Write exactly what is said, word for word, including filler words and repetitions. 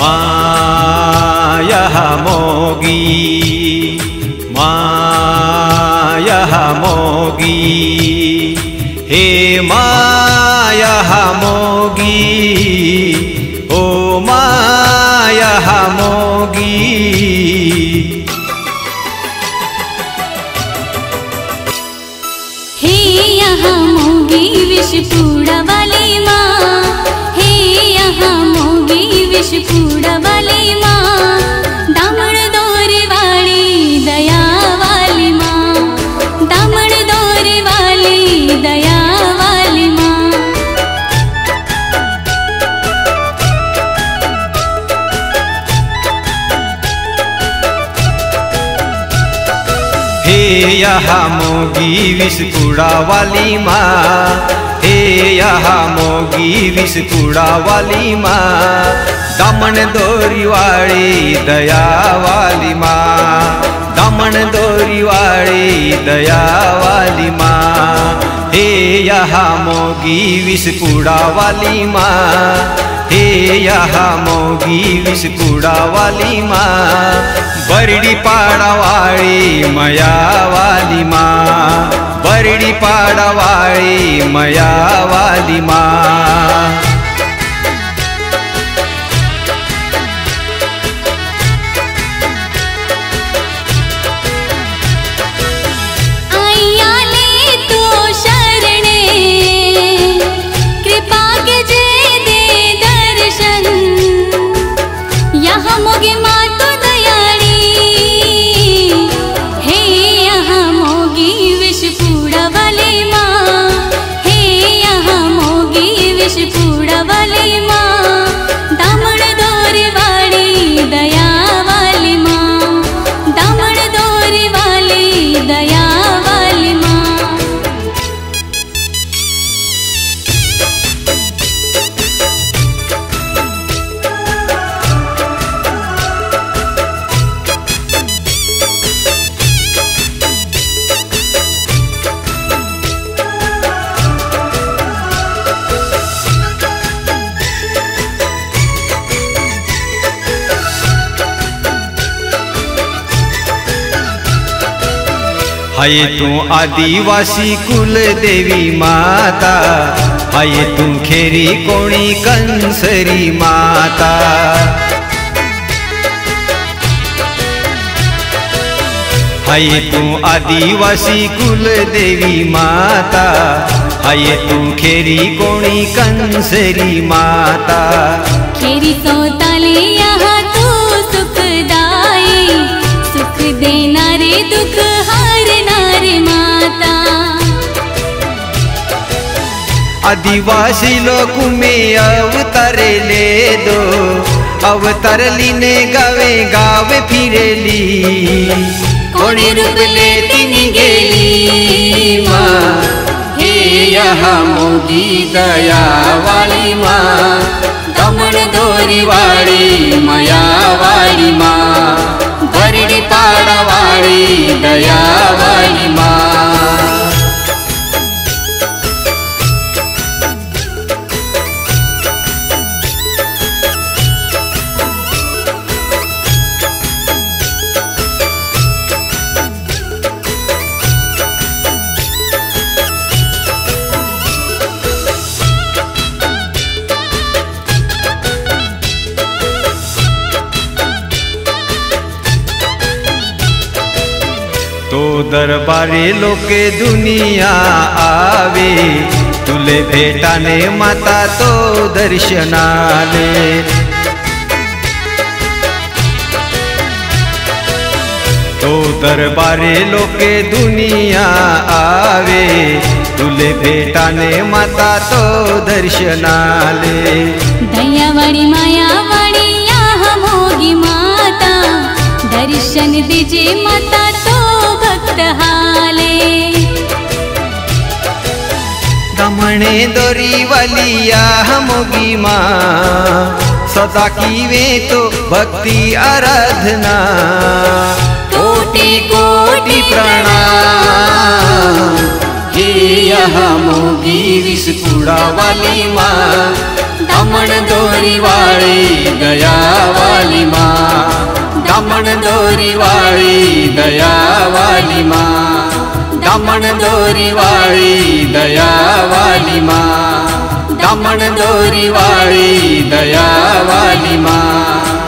माया मोगी माया मोगी हे माया मोगी ओ माया मोगी। हे यहाँ मोगी विषपूड़ा वाली माँ, हे यहाँ मोगी विषपूड़ा वाली माँ, दामन दौरे वाली दया वाली माँ, दामन दौरे वाली दया वाली माँ। हे यहाँ मोगी विषपूड़ा वाली माँ, हे यहाँ मोगी विषपूड़ा वाली माँ, दामन दोरी वाली दया वाली माँ, दामन दोरी वाली दया वाली माँ। हे यहाँ मोगी विषपूड़ा वाली माँ, हे यहाँ मोगी विषपूड़ा वाली माँ, बरड़ी पाड़ा वाली मया वाली माँ, बरड़ी पाड़ा वाली मया वाली माँ। मोगी माँ तो दयाड़ी, हे यहाँ मोगी विषपूड़ा वाली माँ, हे यहाँ मोगी विषपूड़ा वाली माँ, दामन दौरे वाली दया वाली माँ, दामन दौरे वाली दया वाली माँ। हाय तू आदिवासी कुल देवी माता, हाय तू खेरी कोणी कंसरी माता। हाय तू आदिवासी कुल देवी माता, हाय तू खेरी कोणी कंसरी माता। खेरी सौताले यहाँ तू सुखदाई, सुख देनारे दुख हारनारे माता। आदिवासी लोक में अवतारे ले दो, अवतार लीने गावे गावे फिरेली, कोणी रूप लेती निगेली माँ। हे यहाँ मोगी दया वाली माँ, दामन दोरी वाली मया वाली माँ, बरड़ी पाड़ा वाली दया वाली माँ। तो दरबारे लोके दुनिया आवे, तुले भेटाने माता तो दर्शनाले। तो दरबारे लोके दुनिया आवे, तुले भेटाने माता तो दर्शनाले। दयावाड़ी मायावाड़ी यहाँ मोगी माता, दर्शन दीजे माता तो भक्त हाले। दमणे दोरी वाली यहाँ मोगी माँ, सदा कीवे तो भक्ति आराधना। कोटि कोटि प्रणाम, हे यहाँ मोगी विषपूड़ा वाली माँ, दमण दोरी वाली दया वाली माँ, दमण दोरी वाली दया वाली माँ, दमण दोरी वाली दया वाली माँ, दमण दोरी वाली दया वाली माँ।